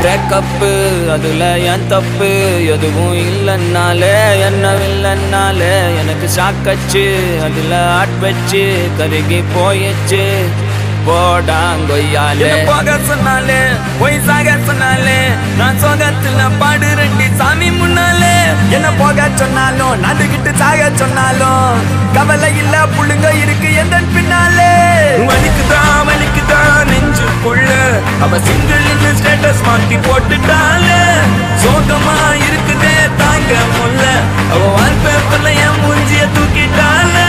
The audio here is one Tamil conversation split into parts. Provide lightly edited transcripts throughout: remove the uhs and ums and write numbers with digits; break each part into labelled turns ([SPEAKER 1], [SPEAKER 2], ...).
[SPEAKER 1] பிரேக்கப்பு அதுல என் தப்பு எதுவும் இல்லைன்னாலே என்ன இல்லைன்னாலே எனக்கு சாக்கச்சு அதுல ஆட் வச்சு கருகி போயிடுச்சு போடாங்கொய்யாலே போக சொன்னாலே போய் சாக சொன்னாலே நான் சோகத்துல பாடு ரெண்டி சாமி முன்னாலே என்ன போக சொன்னாலும் நடுகிட்டு சாக சொன்னாலும் கவலை இல்ல புள்ளுங்க இருக்கு எந்த பின்னாலே வலிக்குதான் நெஞ்சுக்குள்ள அவ சிங்கிள் ஸ்டேட்டஸ் மாட்டி போட்டுட்டாலே சோகமா இருக்குதே தாங்க முல்ல அவ வால்பேப்பர்ல என் மூஞ்சிய தூக்கிட்டாலே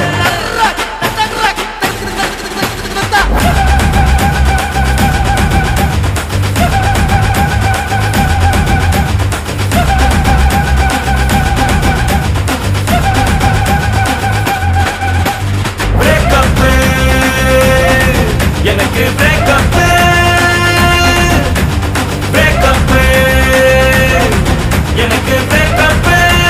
[SPEAKER 1] எனக்கு பிரேக்கப் எனக்கு பிரேக்கப்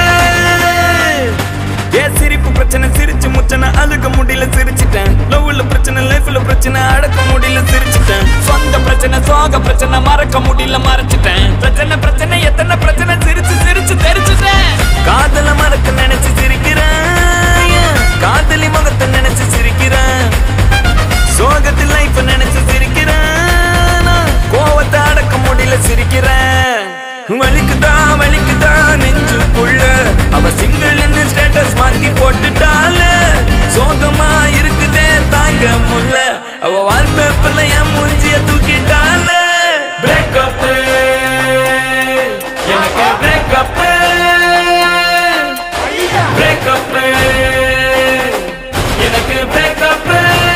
[SPEAKER 1] ஏ சிரிப்பு பிரச்சனை சிரிச்சு முச்சனை அழுக முடியல சிரிச்சிட்டேன் லவ்ல பிரச்சனை லைஃப்ல பிரச்சனை அடக்க முடியல சிரிச்சிட்டேன் சொந்த பிரச்சனை சோக பிரச்சனை மறக்க முடியல மறைச்சிட்டேன் பிரச்சனை எத்தனை பிரச்சனை சிரிச்சு சிரிச்சு தெரிச்சுட்டேன் காதல மறக்க நினைச்சு சிரிக்கிறேன் காதலி முகத்தை நினைச்சு சிரிக்கிறேன் சோகத்தில் லைஃப் நினைச்சு சிரிக்கிறேன் கோவத்தை அடக்க முடியல சிரிக்கிறேன் வலிக்குதான் நெஞ்சுக்குள்ள அவ சிங்கிள் ஸ்டேட்டஸ் மாத்தி போட்டுட்டால சோகமா இருக்குதே தாங்க முல்ல அவ வால்பேப்பர்ல என் மூஞ்சிய தூக்கிட்டால பிரேக்கப் எனக்கு பிரேக்கப் எனக்கு பிரேக்கப்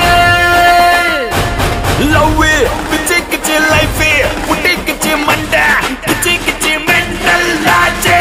[SPEAKER 1] லவ் கிச்சி கிச்சி லைஃப் புட்டி கிச்சி மண்டை கிச்சி கிச்சி மென்டல் லாஜே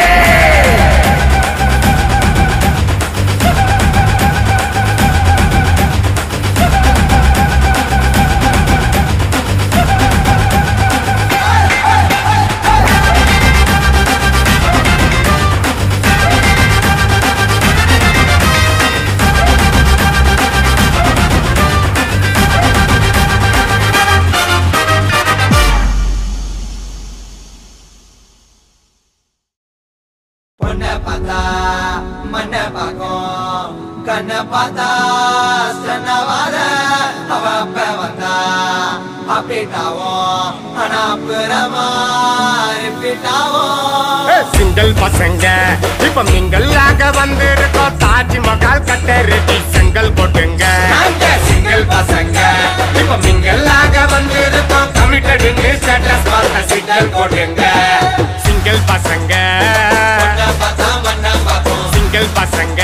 [SPEAKER 2] சிங்கிள் பசங்க இப்ப மிங்கல்லாக வந்திருக்கோம் தாஜ்மஹால் கட்ட ரெடி செங்கல் போட்டுங்க சிங்கிள் பசங்க இப்ப மிங்கல்லாக வந்திருக்கோம் கமிட்டடு ஸ்டேட்டஸ் பார்த்த சிங்கிள் போட்டுங்க சிங்கிள் பசங்க சிங்கிள் பசங்க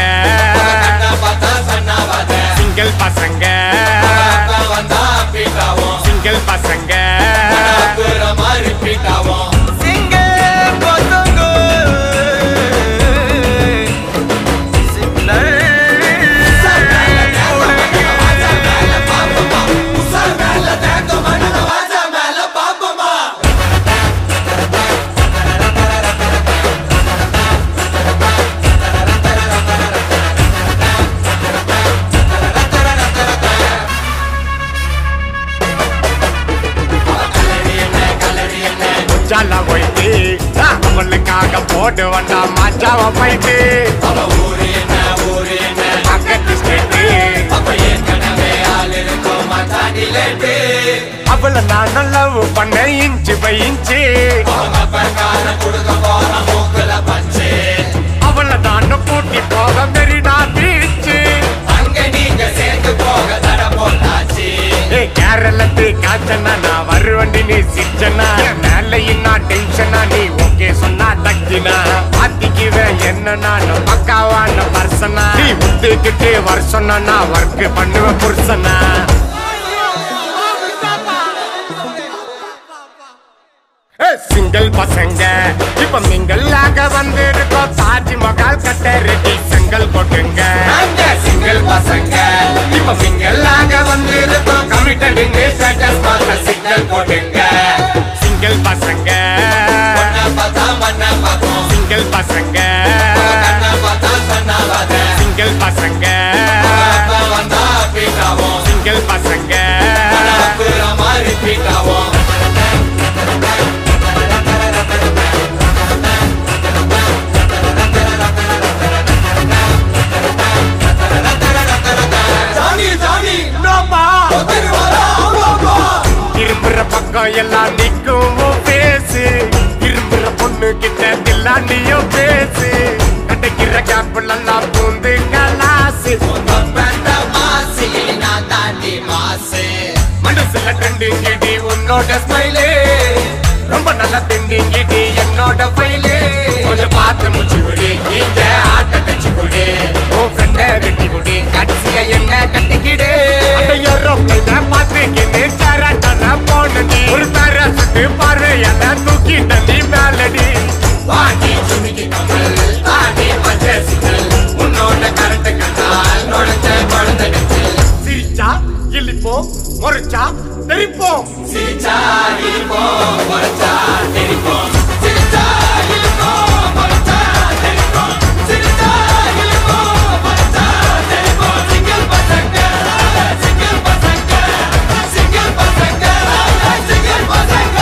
[SPEAKER 2] சிங்கிள் பசங்க சிங்கிள் பசங்க அவளுக்காக போட்டு வந்தா மாச்சாவ போயிட்டு அவளை நான் லவ் பண்ண இன்ச்சு பை இன்ச்சு அவளை நான் கூட்டி போக மெரினா பீச்சு கேரளத்து காச்சனா நான் வருவண்டி நீ சிச்சனா மேலையும் நான் டென்ஷனா நீ ஓகே சொன்னா தக்கினா மாத்திக்குவேன் என்ன நான் பக்காவான பர்சனா நீ முத்துக்கிட்டு வருஷம்னா நான் ஒர்க் பண்ணுவேன் புருஷனா சிங்கிள் பசங்க இப்ப மிங்கல்லாக வந்திருக்கோம் தாஜ்மஹால் கட்ட ரெடி செங்கல் போட்டுங்க சிங்கிள் பசங்க இப்ப மிங்கல்லாக வந்திருக்கோம் கமிட்டடு ஸ்டேட்டஸ் பார்த்த சிங்கிள் போட்டுங்க சிங்கிள் பசங்க சிங்கிள் பசங்க சிங்கிள் பசங்க சிங்கிள் பசங்க பக்கம் எல்லாம் நிக்கும் பேசு விரும்புற பொண்ணு கிட்ட தில்லாண்டியும் பேசு கிடைக்கிற கேப்பிள் எல்லாம் பூந்து கலாசு மனசுல ட்ரெண்டிங் இடி உன்னோட ஸ்மைலே ரொம்ப நல்லா திண்டிங் இடி என்னோட ஃபைலே கொஞ்சம் பார்த்து முடிச்சு குடி இந்த ஆட்ட தச்சு குடி உன் ஃப்ரெண்ட வெட்டி குடி கடைசியா என்ன கட்டிக்கிடு பார்த்துக்கிட்டு சரட்டன போனடி ஒரு தர சுட்டு பார்வையால தூக்கிட்ட நீ மேலடி வாடி சுமிக்கு கமல் தாடி பச்சை சிக்கல் உன்னோட கரண்ட் கண்டால் நுழைஞ்ச குழந்தைக்கு சிரிச்சா இழிப்போம் முறைச்சா தெரிப்போம் சிரிச்சா இழிப்போம் முறைச்சா தெரிப்போம் சிரிச்சா இழிப்போம் முறைச்சா தெரிப்போம் சிரிச்சா இழிப்போம் முறைச்சா தெரிப்போம் சிங்கிள் பசங்க சிங்கிள் பசங்க சிங்கிள் பசங்க சிங்கிள் பசங்க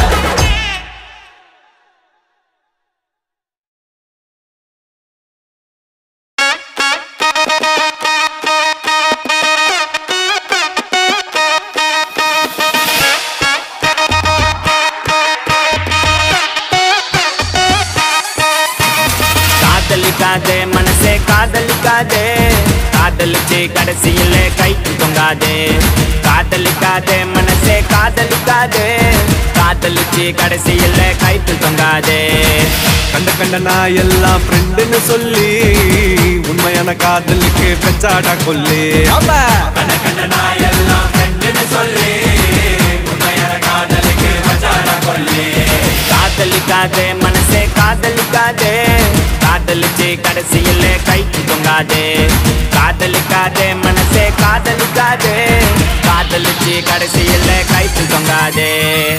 [SPEAKER 1] காதலிக்காதே மனசே காதலிக்காதே காதலிச்சு கடைசியில கைக்கு தொங்காதே காதலிக்காதே மனசே காதலிக்காதே காதலிச்சு கடைசியில கைக்கு தொங்காதே
[SPEAKER 3] கண்ட கண்ட நான் எல்லாம் ஃப்ரெண்டுன்னு சொல்லி உண்மையான காதலுக்கு பெச்சாடா கொல்லி
[SPEAKER 1] கண்ட கண்ட நான் எல்லாம் ஃப்ரெண்டுன்னு சொல்லி உண்மையான காதலுக்கு பெச்சாடா கொல்லி காதலிக்காதே மனசே காதலிக்காதே காதலிச்சு கடைசியில கைக்கு தொங்காதே காதலிக்காதே மனசே காதலிக்காதே காதலிச்சு கடைசியில கைக்கு தொங்காதே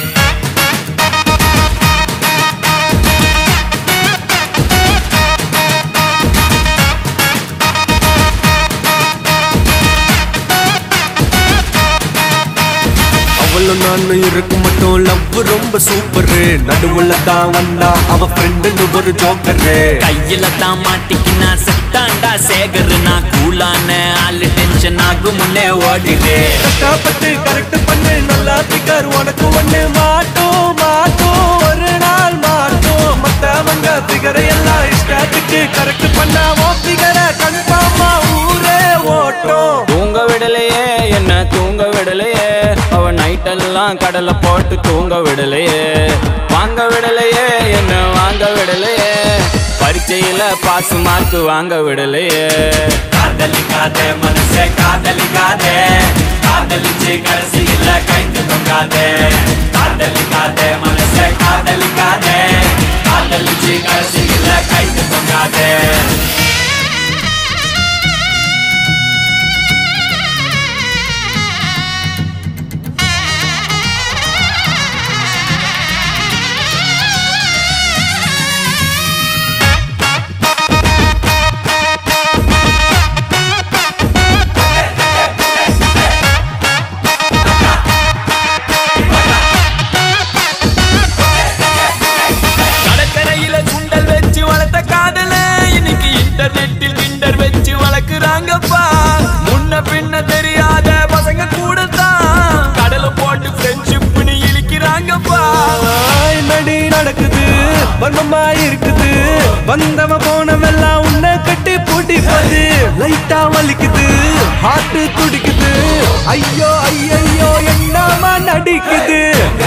[SPEAKER 3] அவளும் நானும் இருக்கும் மட்டும் லவ் ரொம்ப சூப்பரு நடுவுல தான் வந்தா அவ ஃப்ரெண்டுன்னு ஒரு ஜோக்கரு
[SPEAKER 1] கையில தான் மாட்டிக்கினா செத்தாண்டா சேகரு நான் கூலான ஆளு டென்ஷன் ஆகும் முன்னே ஓடிடு
[SPEAKER 3] கஷ்டப்பட்டு கரெக்ட் பண்ணு நல்லா பிகர் உனக்கு ஒண்ணு மாட்டோம் மாட்டோம் ஒரு நாள் மாட்டோம் மத்தவங்க பிகரை எல்லாம் இஷ்டத்துக்கு கரெக்ட் பண்ணா ஓ பிகரை கன்ஃபார்மா ஊரே ஓட்டும்
[SPEAKER 1] தூங்க விடலையே என்ன தூங்க விடலையே அவ நைட்டெல்லாம் கடலை போட்டு தூங்க விடலையே வாங்க விடலையே என்ன வாங்க விடலையே பரீட்சையில பாஸ் மார்க் வாங்க விடலையே காதலிக்காதே மனசே காதலிக்காதே காதலிச்சு கடைசியில கைத்து தொங்காதே காதலிக்காதே மனசே காதலிக்காதே காதலிச்சு கடைசியில கைத்து தொங்காதே இன்டர்நெட்டில் கிண்டர் வச்சு வளர்க்குறாங்கப்பா முன்ன பின்ன தெரியாத பசங்க கூட தான் கடலை போட்டு ஃப்ரெண்ட்ஷிப்னு இழிக்கிறாங்கப்பா
[SPEAKER 3] என்னடி நடக்குது வர்மமா இருக்குது வந்தவ போனவெல்லாம் உன்னை கட்டி பூட்டிப்பது லைட்டா வலிக்குது ஹார்ட் துடிக்குது ஐயோ ஐயோ என்னமா நடிக்குது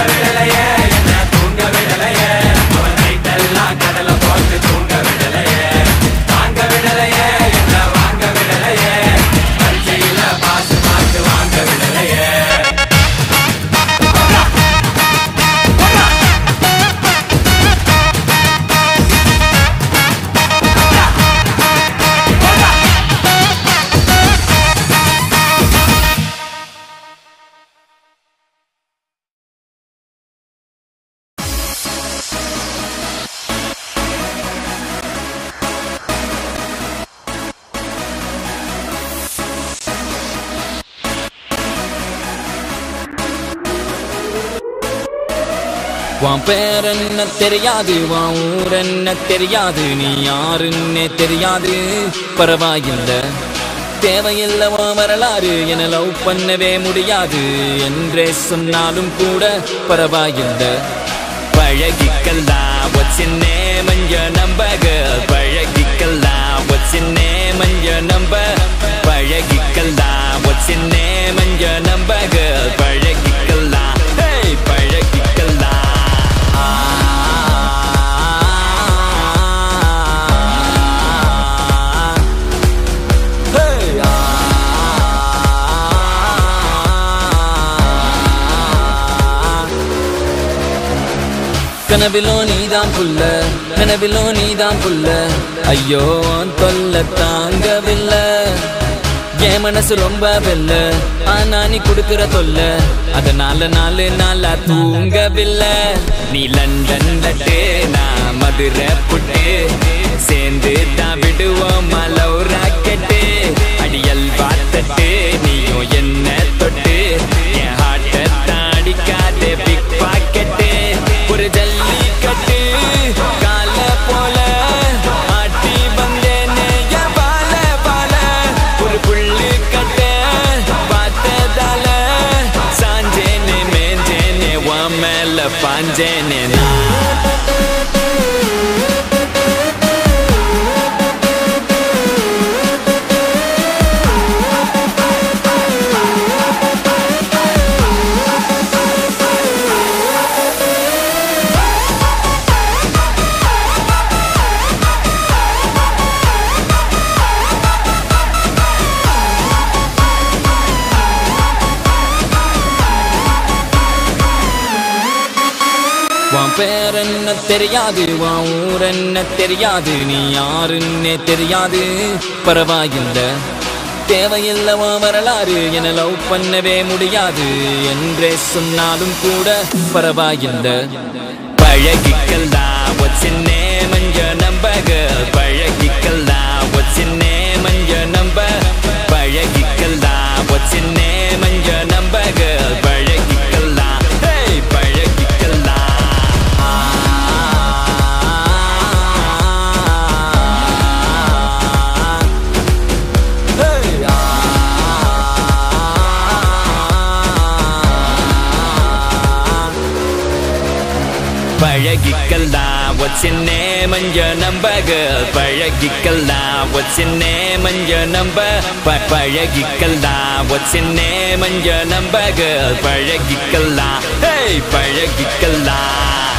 [SPEAKER 1] கடலை போட்டு தூங்க விடலையே வாங்க விடலையே என்ன வாங்க விடலையே பரீட்சையில பாஸ் மார்க் வாங்க விடலையே உன் பேர் என்ன தெரியாது உன் ஊர் என்ன தெரியாது நீ யாருன்னே தெரியாது பரவாயில்ல தேவையில்லவோ வரலாறு என லவ் பண்ணவே முடியாது என்றே சொன்னாலும் கூட பரவாயில்லை. பழகிக்கலாம் what's your name and your number girl. பழகிக்கலாம் what's your name and your number. பழகிக்கலாம் what's your name and your number girl. பழகிக்கலாம் hey பழகிக்கலாம். கனவிலோ நீதான் புல்ல கனவிலோ நீதான் புல்ல ஐயோ தொல்ல தாங்கவில்லை. என் மனசு ரொம்ப வெல்ல ஆனா நீ குடுக்கிற தொல்ல அதனால 4 நாளா தூங்கவில்லை. நீ லண்டன் லட்டு நான் மதுரை புட்டு சேர்ந்து தான் விடுவோம் லவ் ராக்கெட்டு. அடியல் பார்த்தட்டு நீயும் என்ன தொட்டு என் ஹார்ட்டை தாடிக்காதே பிக் பாக்கெட்டு. ஒரு ஜல்லிக்கட்டு கால போல ஆட்டி வந்தேனே என் பால பால. ஒரு புள்ளு கட்ட பார்த்ததால சாஞ்சேனே மேஞ்சேனே உன் மேல பாஞ்சேனே நான். உன் பேர் என்ன தெரியாது உன் ஊர் என்ன தெரியாது நீ யாருன்னே தெரியாது பரவாயில்லை. தேவையில்லவோ வரலாறு என லவ் பண்ணவே முடியாது என்றே சொன்னாலும் கூட பரவாயில்லை. பழகிக்கலாம் what's your name and your number girl. பழகிக்கலாம் what's your name and your number. பழகிக்கலாம் what's your name and your number girl. பழகிக்கலாம் hey பழகிக்கலாம். பழகிக்கலாம் what's your name and your number girl. பழகிக்கலாம் what's your name and your number. பழகிக்கலாம் what's your name and your number girl. பழகிக்கலாம் hey பழகிக்கலாம்.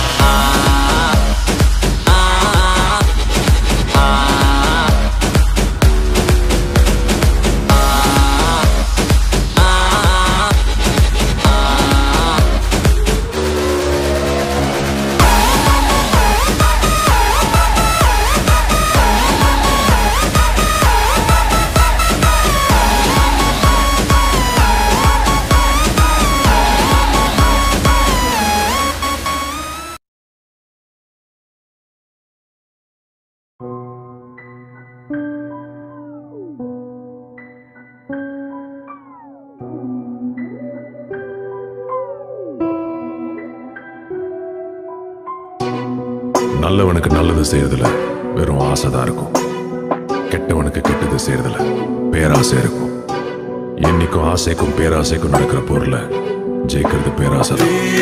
[SPEAKER 4] நல்லவனுக்கு நல்லது செய்யறதுல வெறும் ஆசைதான் இருக்கும். கெட்டவனுக்கு கெட்டது செய்யறதுல பேராசை இருக்கும். என்னைக்கும் ஆசைக்கும் பேராசைக்கும் நடக்கிற போர்ல ஜெயிக்கிறது பேராசை.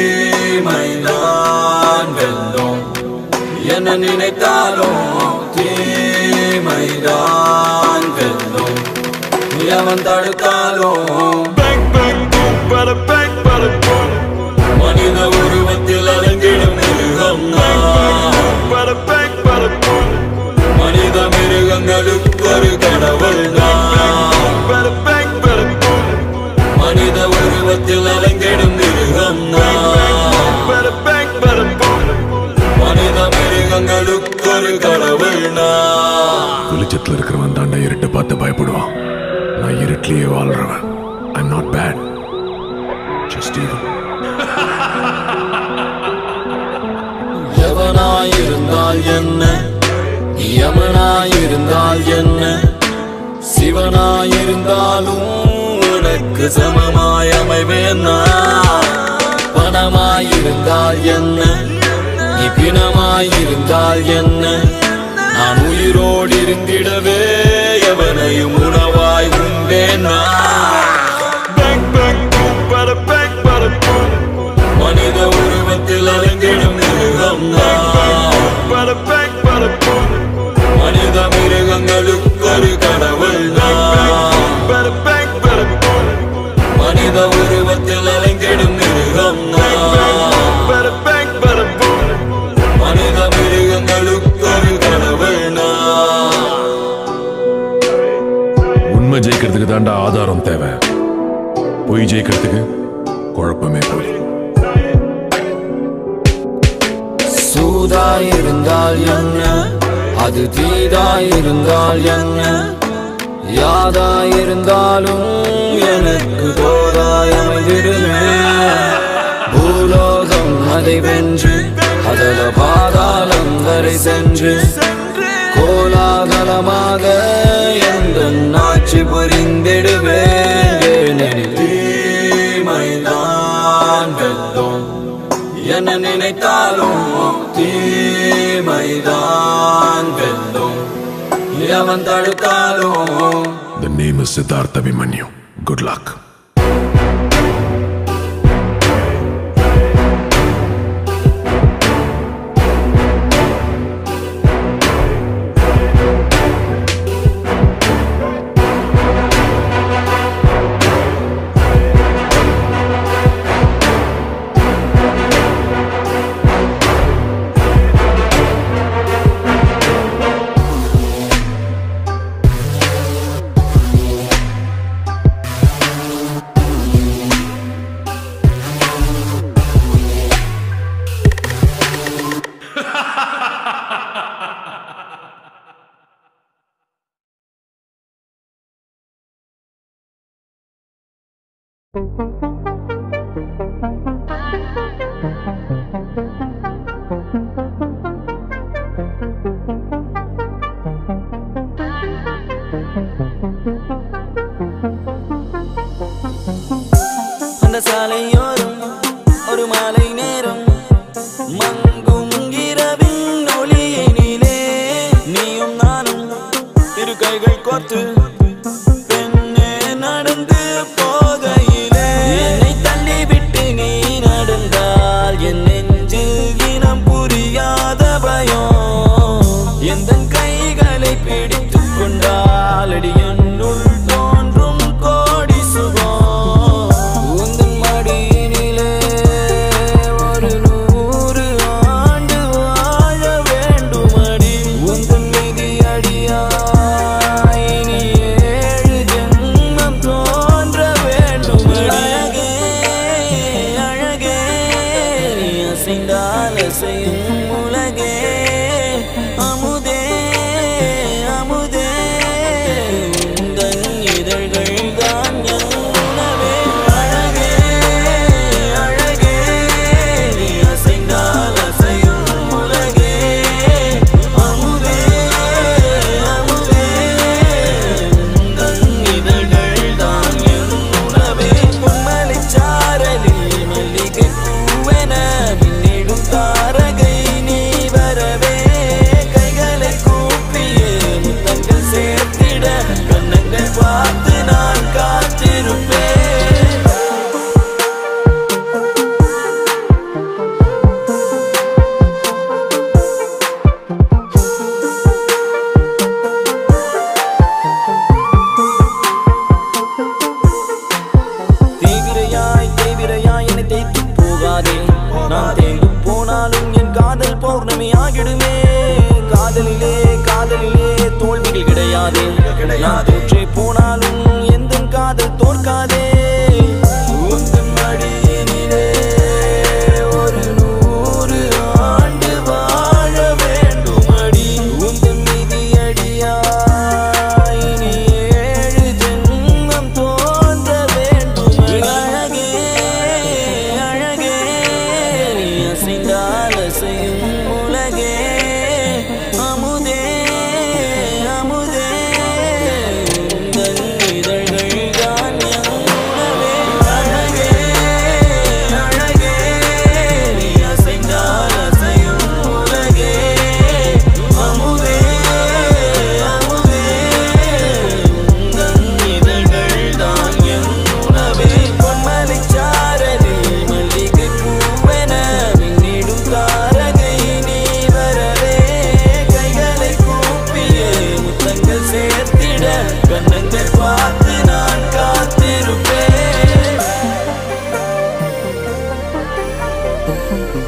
[SPEAKER 1] என்ன நினைத்தாலும் தீமைதான் வெல்லும். எவன் தடுத்தாலும் மனித உருவத்தில் அலங்கிடும் மிருகம் மனித மிருகங்களுக்கு ஒரு கடவுள் மனித உருவத்தில் அலங்கிடும் மிருகம் மனித மிருகங்களுக்கு ஒரு கடவுள்.
[SPEAKER 4] வெளிச்சத்தில் இருக்கிறவன் தாண்டா இருட்டை பார்த்து பயப்படுவான். நான் இருட்டிலேயே வாழ்றவன். I'm not bad, just evil.
[SPEAKER 1] எவனாயிருந்தால் என்ன யமனாயிருந்தால் என்ன சிவனாயிருந்தாலும் உனக்கு சமமாய் அமைவேன். பணமாயிருந்தால் என்ன நீ பிணமாயிருந்தால் என்ன நான் உயிரோடு இருந்திடவே எவனையும் உணவாய் விட்டேனா பேக் பேக் boom bada bang bada boom மனித உருவத்தில் அலைந்திடும் மிருகம் bada bang bada boom மனித மிருகங்களுக்கு ஒரு கடவுள் bada bang bada boom மனித உருவத்தில் அலைந்திடும் மிருகம் bada bang bada boom மனித மிருகங்களுக்கு ஒரு கடவுள்
[SPEAKER 4] உண்மை ஜெயிக்கிறதுக்கு தாண்டா ஆதாரம் தேவை பொய் ஜெயிக்கிறதுக்கு குழப்பமே போய்
[SPEAKER 1] சூதாயிருந்தால் என்ன அது தீதாயிருந்தால் என்ன யாதாயிருந்தாலும் எனக்கு தோதாயமைந்திடுமே பூலோகம் அதை வென்று அதல பாதாளம் வரை சென்று கோலாகலமாக எந்த ஆட்சி புரிந்திடுவேன் தீமைதான் வெல்லும் என்ன நினைத்தாலும் தீமைதான் வெல்லும் எவன் தடுத்தாலும்.
[SPEAKER 4] The name is Siddhartha Abhimanyu. Good luck.
[SPEAKER 1] அந்த சாலையோரம் ஒரு மாலை நேரம் மங்கும் இரவின் ஒளியினிலே நீயும் நானும் இரு கைகள் கோர்த்து பெண்ணே நடந்து போகையிலே என்னை தள்ளிவிட்டு நீ நடந்தால் என் நெஞ்சில் இனம் புரியாத பயம் எந்த கைகளை பிடித்துக் கொண்டால் அடி என்னுள் தோன்றும் கோடி சுகம் உந்தன் மடியினிலே ஒரு 100 ஆண்டு வாழ வேண்டுமடி உந்தன் மீதி அடியாய் இனி 7 ஜென்மம் தோன்ற வேண்டும். அழகே அழகே நீ அசைந்தால் அசையும் உலகே அமுதே அமுதே உந்தன் இதழ்கள் தான் என் உணவே. அழகே அழகே நீ அசைந்தால் அசையும் உலகே அமுதே அமுதே உந்தன் இதழ்கள் தான் என் உணவே. பொன்மலைச்சாரலில் மல்லிகை பூவென மின்னிடும் தாரகை நீ வரவே கைகளை கூப்பியே முத்தங்கள் சேர்த்திட கண்ணங்கள் பார்த்து நான் காத்திருப்பேன். தீவிரையாய் என்னை தேய்த்து போகாதே நான் தேய்ந்து போனாலும் என் காதல் பௌர்ணமி ஆகிடுமே. காதலிலே காதலிலே தோல்விகள் கிடையாதே நான் தோற்றே போனாலும் எந்த காதல் தோற்காதே. உந்தன் மடியினிலே ஒரு 100 ஆண்டு வாழ வேண்டுமடி உந்தன் மீதி அடியாய் இனி 7 ஜென்மம் தோன்ற வேண்டும். அழகே அழகே நீ அசைந்தால் அசையும் உலகே அமுதே அமுதே உந்தன் இதழ்கள் தான் என் உணவே. அழகே அழகே நீ அசைந்தால் அசையும் உலகே அமுதே அமுதே உந்தன் இதழ்கள்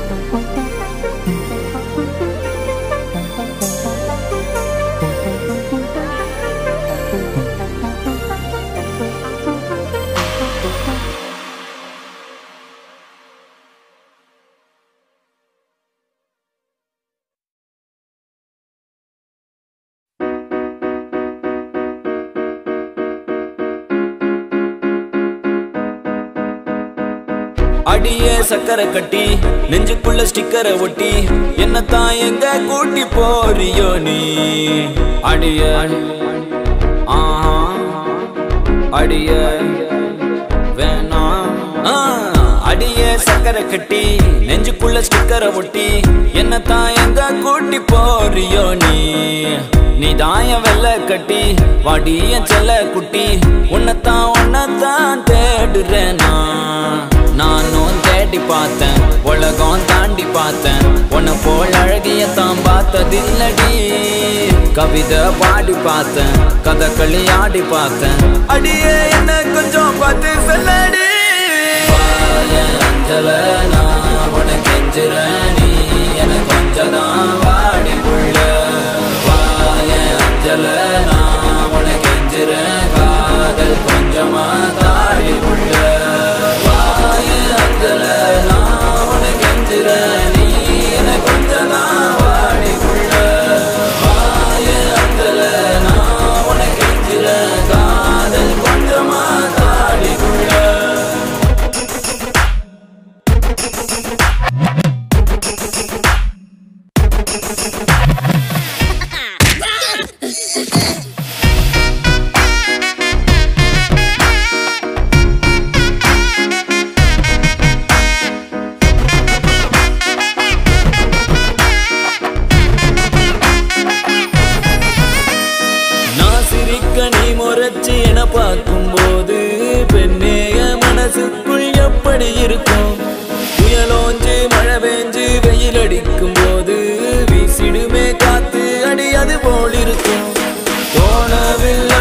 [SPEAKER 1] அடியே சக்கரை கட்டி நெஞ்சுக்குள்ள ஸ்டிக்கரை ஒட்டி என்னத்தான் எங்க கூட்டி போறியோ நீ அடிய அடிய வேணாம் அடியே சக்கரை கட்டி நெஞ்சுக்குள்ள ஸ்டிக்கரை ஒட்டி என்னத்தான் எங்க கூட்டி போறியோ நீ தாய வெள்ள கட்டி வாடிய செல்ல குட்டி உன்னத்தான் தேடுறேன் நானும் தேடி பார்த்தேன் உலகம் தாண்டி பார்த்தேன் உன்னை போல் அழகியத்தான் பார்த்ததில்லடி கவிதை பாடி பார்த்தேன் கதகளி ஆடி பார்த்தேன் அடியே என்ன கொஞ்சம் பார்த்து சொல்லடி அஞ்சல நான் உனக்கு கெஞ்சுறேன் நீ எனக்கு கொஞ்சம் தான் வாடி புள்ள அஞ்சல நான் உனக்கு கெஞ்சுறேன் காதல் கொஞ்சமா தாடி புள்ள நான் உனக்கு கெஞ்சுறேன் நீ எனக்கு கொஞ்சம் தான் வாடி புள்ள அஞ்சல நான் உனக்கு கெஞ்சுறேன் காதல் கொஞ்சமா தாடி புள்ள பார்க்கும்போது பெண்ணேய மனசுக்குள் எப்படி இருக்கும் புயலோஞ்சு மழை பெஞ்சு வெயில் அடிக்கும் போது வீசிடுமே காத்து அடி அது போல் இருக்கும் தோணவில்லை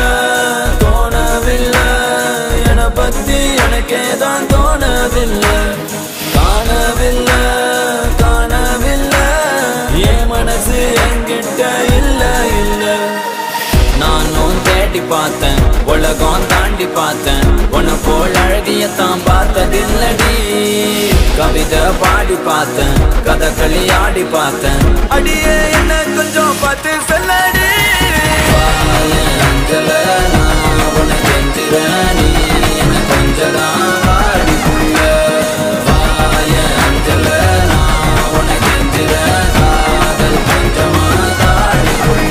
[SPEAKER 1] என பத்தி எனக்கே தான் தோணவில்லை காணவில்லை என் மனசு என்கிட்ட இல்ல நானும் தேடி பார்த்தேன் உலகம் தாண்டி பார்த்தேன் உன்னை போல் அழகியத்தான் பார்த்ததில்லடி கவிதை பாடி பார்த்தேன் கதகளி ஆடி பார்த்தேன் அடியே என்ன கொஞ்சம் பார்த்து சொல்லடி அஞ்சல நான் உனக்கு கெஞ்சுறேன் நீ எனக்கு கொஞ்சம் தான் வாடி புள்ள அஞ்சல நான் உனக்கு கெஞ்சுறேன் காதல் கொஞ்சமா தாடி புள்ள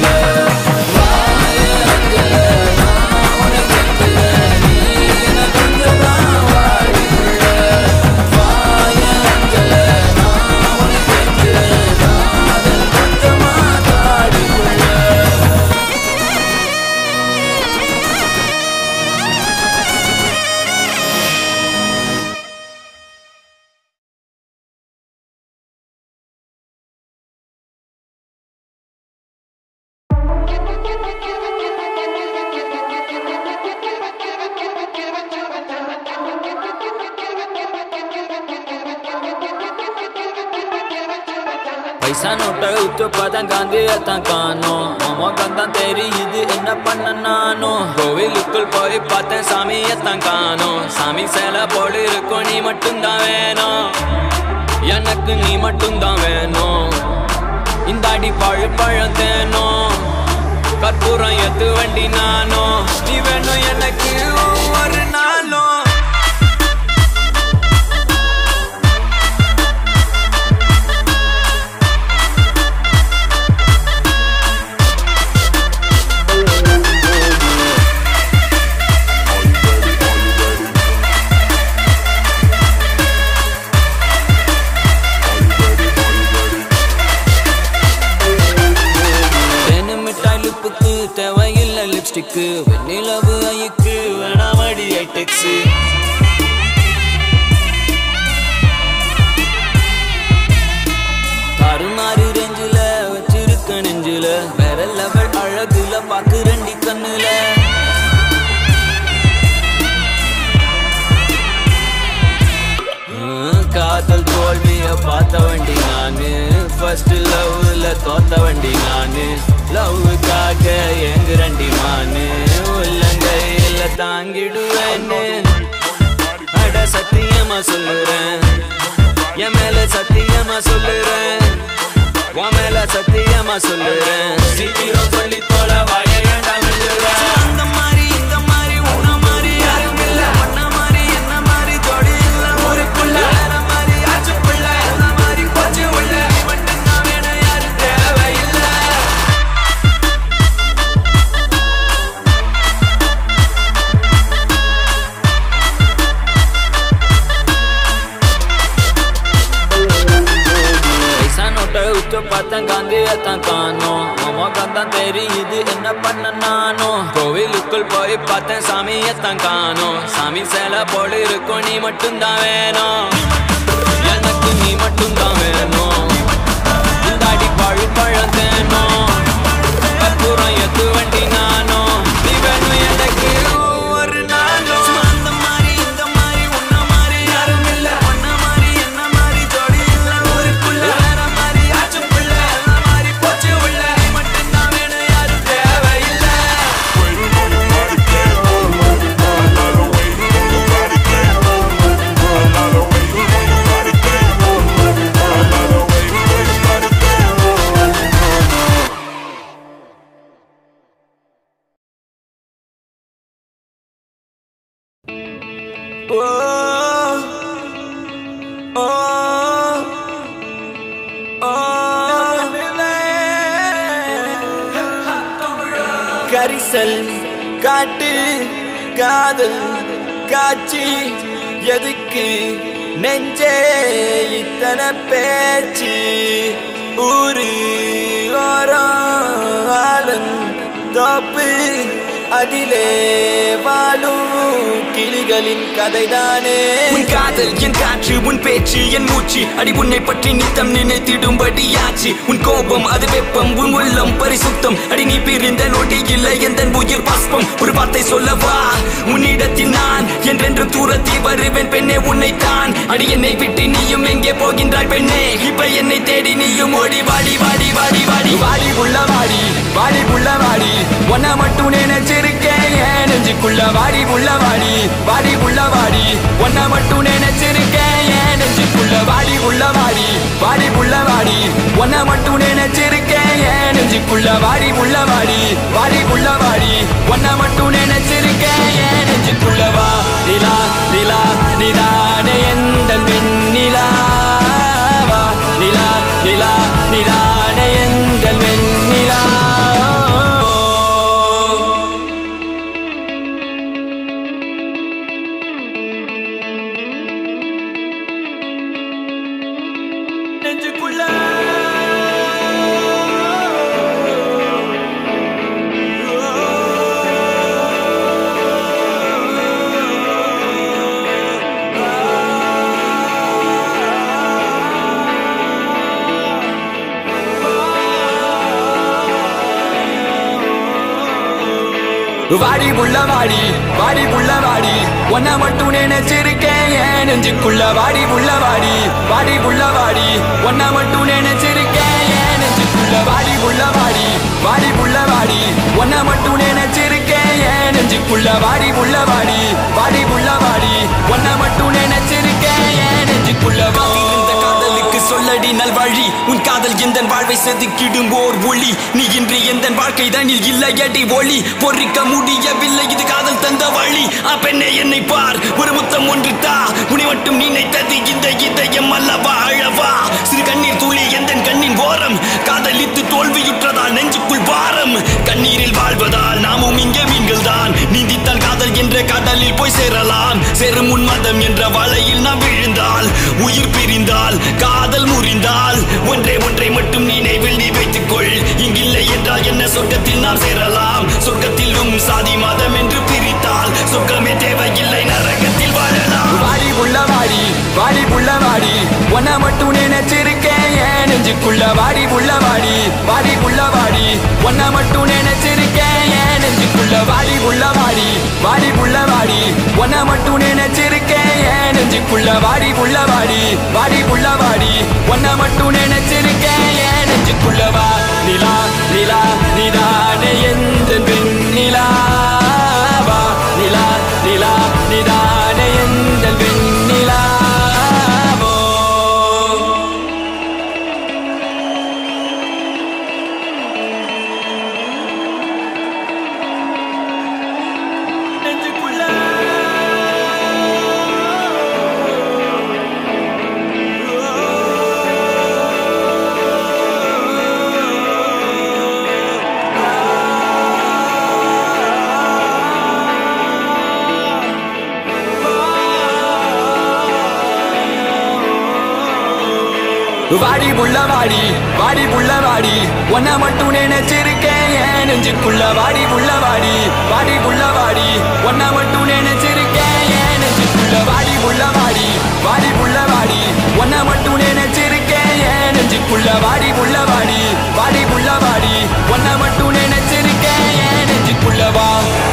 [SPEAKER 1] பைசா நோட்டை உத்து பதம் காந்தியத்தான் காணோம் மோகம் தான் தெரியுது என்ன பண்ண நானும் கோவிலுக்குள் போய் பார்த்தேன் சாமியத்தான் காணோம் சாமி சேலை போல இருக்கும் நீ மட்டும்தான் வேணும் எனக்கு நீ மட்டும்தான் வேணும் இந்த அடி பழம் தேனும் கற்பூரம் எத்து வண்டி நானும் நீ வேணும் எனக்கு ஒரு நாளும் தேவையில்லை லிப்ஸ்டிக்கு வெண்ணிலவு ஐக்கு வேணாமடி ஐடெக்ஸு கருமாறு ரெஞ்சில வச்சிருக்க நெஞ்சில வேற லெவல் அழகுல பாக்கு ரெண்டி கண்ணுல காதல் தோல்விய பார்த்த வண்டி நானு ஃபர்ஸ்ட் லவ்ல தோத்த வண்டி நானு லவ்வுக்காக எங்குரண்டி மானு உள்ளங்கையில தாங்கிடுவேன்னு அட சத்தியமா சொல்லுறேன் என் மேல சத்தியமா சொல்லுறேன் உன் மேல சத்தியமா சொல்லுறேன் சீக்கிரம் சொல்லி தோல வாய ஏண்டா சொல்லுறேன் அந்த மாதிரி இந்த மாதிரி உன்ன மாதிரி யாரும் இல்ல பண்ண மாதிரி என்ன மாதிரி ஜோடி இல்ல ஊருக்குள்ள வேற மாதிரி ஆச்சு புள்ள என்ன மாதிரி போச்சு உள்ள மட்டும் நான் வேணும் யாரும் தேவையில்லை பார்த்தேன் காந்தியத்தான் காணோம் அம்மாக்கத்தான் தெரியுது என்ன பண்ண நானும் கோவிலுக்குள் போய் பார்த்தேன் சாமியத்தான் காணோம் சாமி சேலை போல இருக்கும் நீ மட்டும்தான் வேணும் எனக்கு நீ மட்டும்தான் வேணும் இந்த அடி பழு பழம் தேனும் கற்பூரம் எத்து வண்டி நானும் நீ வேணும் எனக்கு ஒரு நாளும் அந்த மாதிரி இந்த மாதிரி உன்ன மாதிரி யாரும் இல்ல பண்ண மாதிரி என்ன மாதிரி ஜோடி இல்ல ஊருக்குள்ள வேற மாதிரி ஆச்சு புள்ள என்ன மாதிரி போச்சு உள்ள நீ மட்டும்தான் வேணும் யாரும் தேவையில்லை கரிசல் காட்டு காதல் காட்சி எதுக்கு நெஞ்சே இத்தனை பேச்சு ஊரு ஓரம் தோப்பு அதிலே வாழும் கிளிகளின் கதைதானே உன் காதல் என் காற்று உன் பேச்சு என் மூச்சு அடி உன்னை பற்றி நித்தம் நினைத்திடும்படியாச்சு உன் கோபம் அது வெப்பம் உன் உள்ளம் பரிசுத்தம் அடி நீ பிரிந்த நோட்டி இல்லை எந்த உயிர் பாஸ்பம் ஒரு வார்த்தை சொல்லவா உன்னிடத்தில் நான் என்றென்றும் தூரத்தி வருவேன் பெண்ணே உன்னைத்தான் அடி என்னை விட்டு நீயும் எங்கே போகின்றாய் பெண்ணே இப்ப என்னை தேடி நீயும் ஓடி வாடி வாடி வாடி வாடி வாடி உள்ள வாடி வாடி உள்ள வாடி ஒன்ன மட்டும் நினைச்சிருக்கேன் என் நெஞ்சுக்குள்ள வாடி உள்ள வாடி வாடி உள்ள வாடி ஒன்ன மட்டும் நினைச்சிருக்கேன் என் நெஞ்சுக்குள்ள வாடி உள்ள வாடி வாடி உள்ள வாடி ஒன்ன மட்டும் நினைச்சிருக்கேன் என் நெஞ்சுக்குள்ள வாடி உள்ள வாடி வாடி உள்ள வாடி ஒன்ன மட்டும் நினைச்சிருக்கேன் என் நெஞ்சுக்குள்ள வா நிலா நிலா நிலானே எந்த வெண்ணிலா வா நிலா நிலா நிலானே எந்த வெண்ணிலா வாடி உள்ள வாடி வாடி உள்ள வாடி ஒன்ன மட்டும் நினைச்சிருக்கேன் என் நெஞ்சுக்குள்ள வாடி உள்ள வாடி வாடி உள்ள வாடி ஒன்ன மட்டும் நினைச்சிருக்கேன் என் நெஞ்சுக்குள்ள வாடி உள்ள வாடி வாடி உள்ள வாடி ஒன்ன மட்டும் நினைச்சிருக்கேன் என் நெஞ்சுக்குள்ள வாடி உள்ள வாடி வாடி உள்ள வாடி ஒன்ன மட்டும் நினைச்சிருக்கேன் என் நெஞ்சுக்குள்ள வாடி காதலுக்கு சொல்லடி நல்வழி உன் காதல் எந்த வாழ்வை செதுக்கிடும் ஓர் ஒளி நீ இன்று எந்த வாழ்க்கை தானில் இல்லையடி ஒளி பொறிக்க முடியவில்லை இது காதல் தந்த வழி பெண்ணே என்னை பார் ஒரு முத்தம் ஒன்று தா உன்னை மட்டும் நினைத்தது இந்த இதயம் அல்லவா அழவா சிறு கண்ணீர் துளி எந்த கண்ணின் ஓரம் காதலித்து தோல்வியுற்றதால் நெஞ்சுக்குள் பாரம் கண்ணீரில் வாழ்வதால் நாமும் இங்கே மீன்கள் தான் நீந்தித்தால் காதல் என்ற கடலில் போய் சேரலாம் சேரும் உன்மதம் என்ற வலையில் நாம் விழுந்தால் உயிர் பிரிந்தால் காதல் முறிந்தால் ஒன்றை ஒன்றை மட்டும் நினைவில் நீ வைத்துக்கொள் இங்கில்லை என்றால் என்ன சொர்க்கத்தில் நாம் சேரலாம் சொர்க்கத்திலும் சாதி மதம் என்று பிரித்தால் சொர்க்கமே தேவையில்லை நரகத்தில் வாழலாம் வாடி உள்ள வாடி வாடி உள்ள வாடி ஒன்ன மட்டும் நினைச்சிருக்கேன் என் நெஞ்சுக்குள்ள வாடி உள்ள வாடி வாடி உள்ள வாடி ஒன்ன மட்டும் நினைச்சிருக்கேன் என் நெஞ்சுக்குள்ள வாடி உள்ள வாடி வாடி புள்ள வாடி உன்னை மட்டும் நினைச்சிருக்கேன் என் நெஞ்சுக்குள்ள வாடி புள்ள வாடி வாடி புள்ள வாடி உன்னை மட்டும் நினைச்சிருக்கேன் என் நெஞ்சுக்குள்ள வா நிலா நிலா நிதானே எந்த நிலா வா நிலா நிலா நிதானே எந்த நிலா வாடி புள்ள வாடி வாடி புள்ள வாடி உன்னை மட்டும் நினைச்சிருக்கேன் என் நெஞ்சுக்குள்ள வாடி புள்ள வாடி வாடி புள்ள வாடி உன்னை மட்டும் நினைச்சிருக்கேன் என் நெஞ்சுக்குள்ள வாடி புள்ள வாடி வாடி புள்ள வாடி உன்னை மட்டும் நினைச்சிருக்கேன் என் நெஞ்சுக்குள்ள வாடி புள்ள வாடி வாடி புள்ள வாடி உன்னை மட்டும் நினைச்சிருக்கேன் என் நெஞ்சுக்குள்ள வா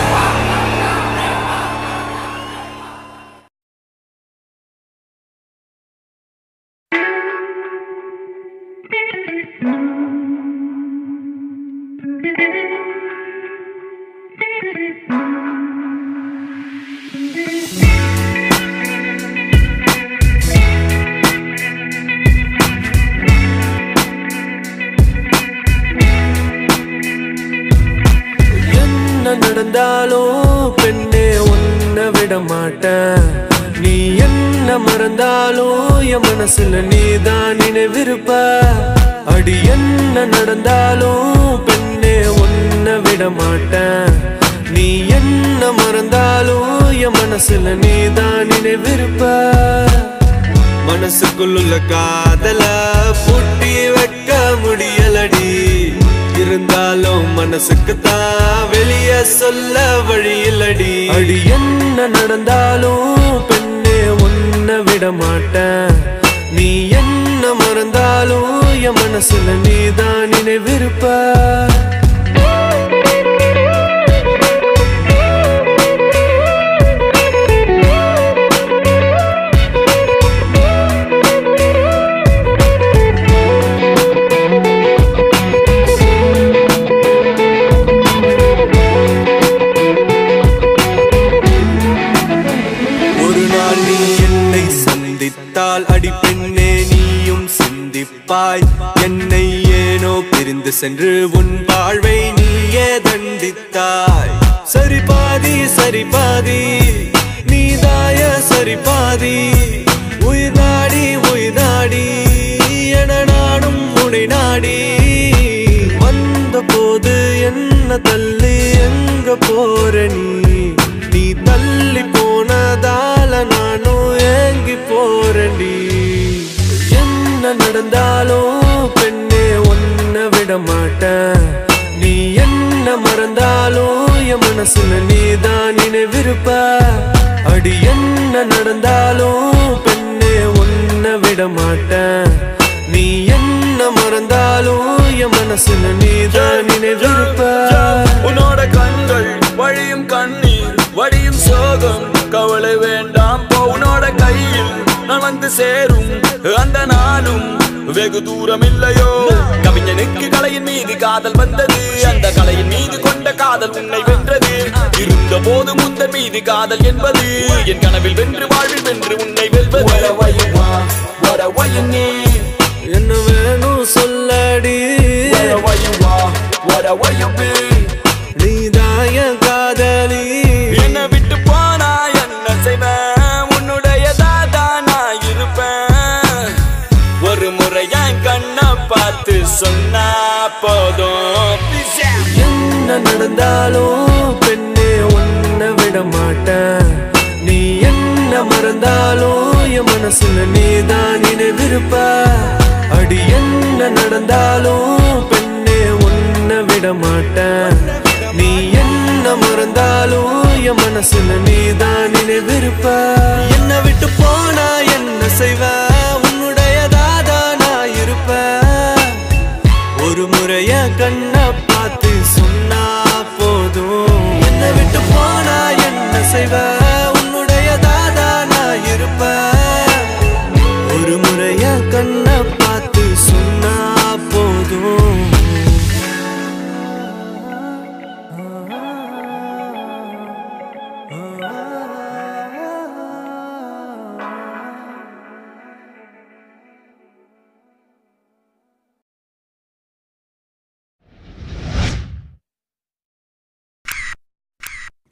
[SPEAKER 3] நடந்தாலும் பெண்ணே உன்னை விட மாட்டேன் நீ என்ன மறந்தாலும் என் மனசுல நீதான் நினைவிருப்ப அடி என்ன நடந்தாலும் பெண்ணே உன்னை விட மாட்டேன் நீ என்ன மறந்தாலும் என் மனசுல நீதான் நினைவிருப்ப மனசுக்குள்ள காதல பூட்டி வைக்க முடியலடி இருந்தாலும் மனசுக்கு தான் வெளிய சொல்ல வழியில்லடி அடி என்ன நடந்தாலும் பெண்ணே உன்னை விட மாட்டேன் நீ என்ன மறந்தாலும் என் மனசுல நீதான் நினைவிருப்ப அடி பெண்ணே நீயும் சிந்திப்பாய் என்னை ஏனோ பிரிந்து சென்று உன் வாழ்வை நீயே தண்டித்தாய் சரி பாதி நீதாய சரி பாதி உயிர் நாடி என நானும் உனை நாடி வந்த போது என்ன தள்ளி எங்க போற நீ தள்ளி போனதால நானும் ஏங்கி போறேன்டி என்ன நடந்தாலும் பெண்ணே உன்னை விட மாட்டேன் நீ என்ன மறந்தாலும் என் மனசுல நீதான் நினைவிருப்ப அடி என்ன நடந்தாலும் பெண்ணே உன்னை விட மாட்டேன் நீ என்ன மறந்தாலும் என் மனசுல நீதான் நினைவிருப்ப
[SPEAKER 1] உன்னோட கண்கள் வழியும் கண்ணீர் வடியும் சோகம் கவலை வேண்டாம் உன்னோட கையில் நான் வந்து சேரும் அந்த நாளும் வெகு தூரம் இல்லையோ கவிஞனுக்கு கலையின் மீது காதல் வந்தது அந்த கலையின் மீது கொண்ட காதல் உன்னை வென்றது இருந்த போது முந்த மீது காதல் என்பது என் கனவில் வென்று வாழ்வில் வென்று உன்னை வெல்வது
[SPEAKER 3] என்ன வேணும் சொல்லடி நீதாய காதலி
[SPEAKER 1] என்ன விட்டு போனா என்ன செய்வேன் உன்னுடையதா நான் இருப்பேன் ஒரு முறை என் கண்ணை பார்த்து சொன்னா போதும்
[SPEAKER 3] என்ன நடந்தாலும் பெண்ணே உன்னை விட மாட்டேன் நீ என்ன மறந்தாலும் என் மனசுல நீதான் நினைவிருப்ப அடி என்ன நடந்தாலும் பெண்ணே உன்னை விட மாட்டேன் நீ என்ன மறந்தாலும் என் மனசுல நீதான் நினைவிருப்ப என்ன விட்டு போனா என்ன செய்வ உன்னுடையதாதா நான் இருப்ப ஒரு முறைய கண்ணை பார்த்து சொன்னா போதும் என்ன விட்டு போனா என்ன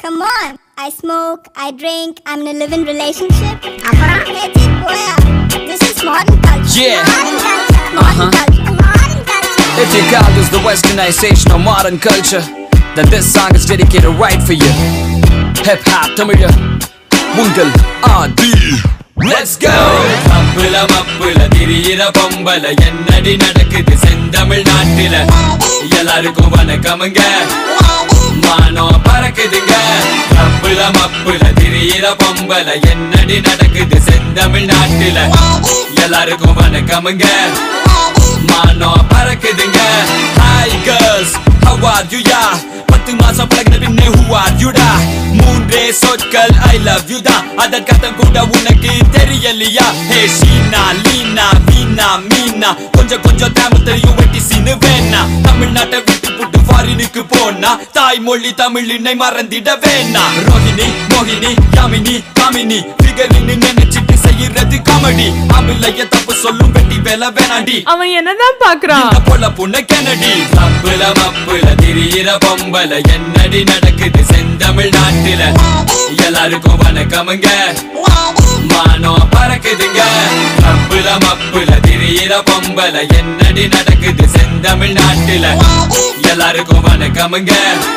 [SPEAKER 5] Come on. I smoke, I drink, I'm in a live-in relationship. Hey, boy, this is modern culture.
[SPEAKER 1] Yeah.
[SPEAKER 5] Modern culture. Modern culture.
[SPEAKER 1] If you call this the westernization of modern culture, then this song is dedicated right for you. Hip hop, Tamil, Mungal, Adi. Let's go! Mappula mappula thiriyira pombala ennadi nadakudhu sendamil naatila ellarukkum vanakamunga mano parakudunga mappula mappula thiriyira pombala ennadi nadakudhu sendamil naatila ellarukkum vanakamunga mano parakudunga. Hi girls, how are you ya? 10 மாசம் பழகின பின்னே who are you da? மூன்றே சொற்கள் I love you da. அதற்கர்த்தம் கூட உனக்கு தெரியலையா? ஹே ஷீனா லீனா வீணா மீனா கொஞ்சம் கொஞ்சம் தமிழ் தெரியும் வெட்டி சீனு வேணா. தமிழ்நாட்டை விட்டு புட்டு ஃபாரினுக்கு போனா தாய்மொழி தமிழினை மறந்திட வேணா. ரோஹிணி மோகினி யாமினி காமினி ஃபிகரின்னு நினைச்சிட்டு செய்யறது காமெடி. அமிலைய தப்பு சொல்லும் வெட்டி வேலை வேணாண்டி.
[SPEAKER 6] அவன் என்னதான் பாக்குறான்?
[SPEAKER 1] இந்த பொல புண்ண கெனடி. மப்புல மப்புல திரியிற பொம்பல என்னடி நடக்குது செந்தமிழ் நாட்டுல எல்லாருக்கும் வணக்கமுங்க மானோ பறக்குதுங்க. மப்புல மப்புல திரியிற பொம்பல என்னடி நடக்குது செந்தமிழ் நாட்டுல எல்லாருக்கும் வணக்கமுங்க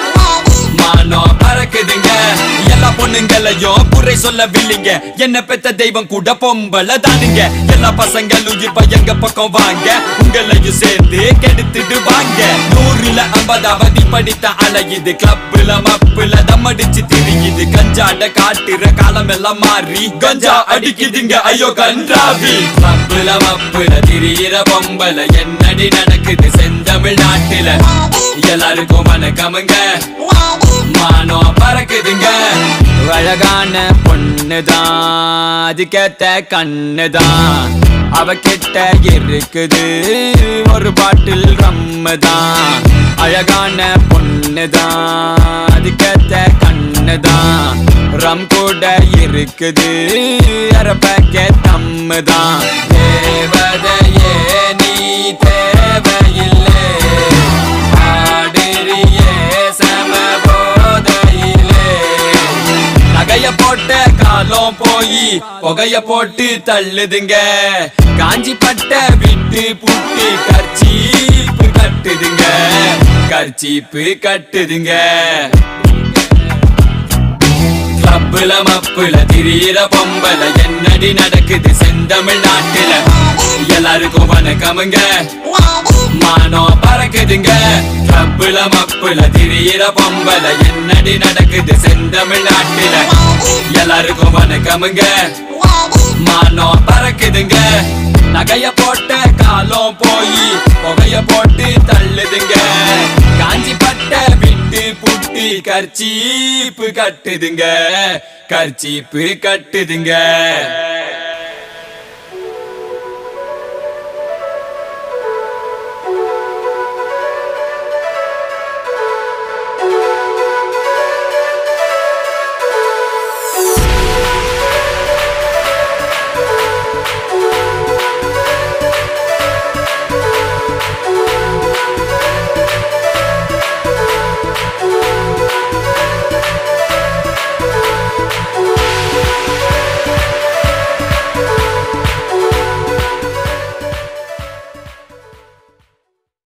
[SPEAKER 1] மானோ பறக்குதுங்க. எல்லா பொண்ணுங்களையும் குறை சொல்லவில்லைங்க, என்ன பெத்த தெய்வம் கூட பொம்பளை தானுங்க. எல்லா பசங்களும் இப்ப எங்க பக்கம் வாங்க, உங்களையும் சேர்ந்து கெடுத்துட்டு வாங்க. 100ல 50வது படித்த அலையுது, கிளப்புல மப்புல தம்மடிச்சு திரியுது. கஞ்சாட காட்டுற காலம் எல்லாம் மாறி கஞ்சா அடிக்குதுங்க ஐயோ கன்றாவி. மப்புல மப்புல திரியிற பொம்பல என்னடி நடக்குது செந்தமிழ் நாட்டுல எல்லாருக்கும் வணக்கமுங்க மானோ பறக்குதுங்க. அழகான பொண்ணுதான், அதுக்கேத்த கண்ணுதான், அவகிட்ட இருக்குது ஒரு பாட்டில் ரம்முதான். அழகான பொண்ணுதான், அதுக்கேத்த கண்ணுதான், ரம் கூட இருக்குது அரை பேக்கெட் தம்முதான். தேவதையே நீ தேவையில்லை நகைய போட்ட காலம் போய் புகைய போட்டு தள்ளுதுங்க. காஞ்சி பட்ட விட்டு புட்டு கர்ச்சீப்பு கட்டுதுங்க, கர்ச்சீப்பு கட்டுதுங்க. மப்புல மப்புல திரியிற பொம்பல என்னடி நடக்குது செந்தமிழ் நாட்டுல எல்லாருக்கும் வணக்கமுங்க மானோ பறக்குதுங்க. மப்புல மப்புல திரியிற பொம்பல என்னடி நடக்குது செந்தமிழ் நாட்டுல எல்லாருக்கும் வணக்கமுங்க மானோ பறக்குதுங்க. நகைய போட்ட காலம் போய் புகைய போட்டு தள்ளுதுங்க. காஞ்சி பட்ட விட்டு புட்டு கர்ச்சீப்பு கட்டுதுங்க, கர்ச்சீப்பு கட்டுதுங்க.